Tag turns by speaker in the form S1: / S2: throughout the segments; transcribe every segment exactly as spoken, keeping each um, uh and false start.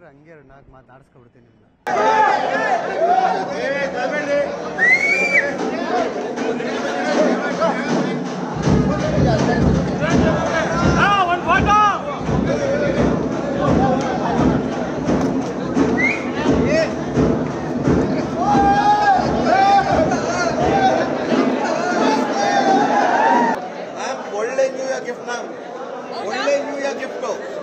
S1: ಹಂಗೆ ನಾಲ್ಕು ಮಾತು ಆಡಿಸ್ಕೊಬಿಡ್ತೀನಿ ನಿಮ್ಮನ್ನ.
S2: ಒಳ್ಳೆ ನ್ಯೂ ಇಯರ್ ಗಿಫ್ಟ್ ಮ್ಯಾಮ್, ಒಳ್ಳೆ ನ್ಯೂ ಇಯರ್ ಗಿಫ್ಟ್.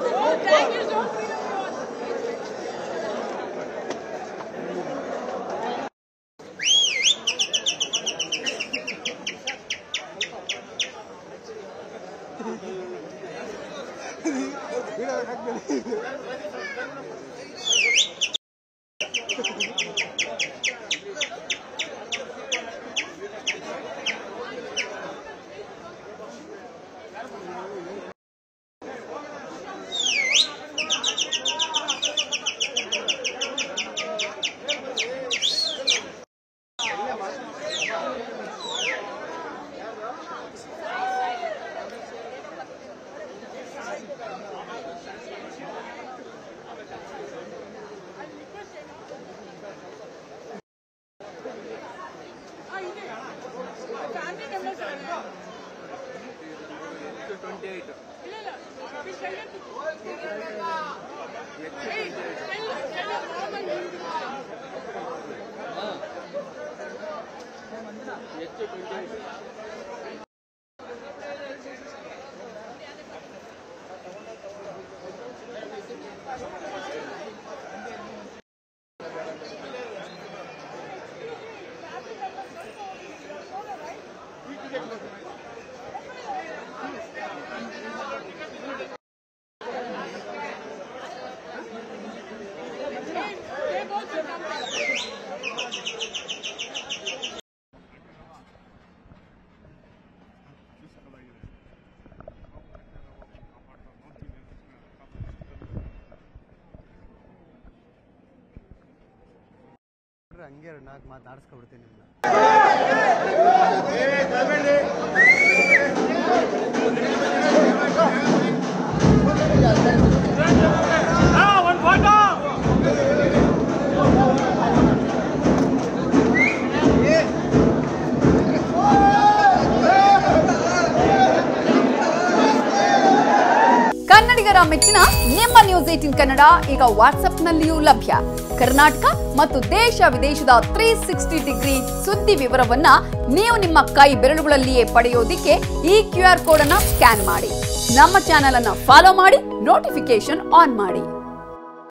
S1: ಹಂಗೆ ನಾಲ್ಕು ಮಾತು ಆಡಿಸ್ಕೊಬಿಡ್ತೀನಿ ನಿಮ್ಮನ್ನ.
S3: ಕನ್ನಡಿಗರ ಮೆಚ್ಚಿನ ನಿಮ್ಮ ನ್ಯೂಸ್ ಏಟೀನ್ ಕನ್ನಡ ಈಗ ವಾಟ್ಸ್ಆಪ್ನಲ್ಲಿಯೂ ಲಭ್ಯ. ಕರ್ನಾಟಕ ಮತ್ತು ದೇಶ ವಿದೇಶದ ತ್ರೀ ಸಿಕ್ಸ್ಟಿ ಡಿಗ್ರಿ ಸುದ್ದಿ ವಿವರವನ್ನ ನೀವು ನಿಮ್ಮ ಕೈ ಬೆರಳುಗಳಲ್ಲಿಯೇ ಪಡೆಯೋದಿಕ್ಕೆ ಈ ಕ್ಯೂ ಆರ್ ಕೋಡ್ ಅನ್ನ ಸ್ಕ್ಯಾನ್ ಮಾಡಿ. ನಮ್ಮ ಚಾನೆಲ್ ಅನ್ನ ಫಾಲೋ ಮಾಡಿ, ನೋಟಿಫಿಕೇಶನ್ ಆನ್ ಮಾಡಿ.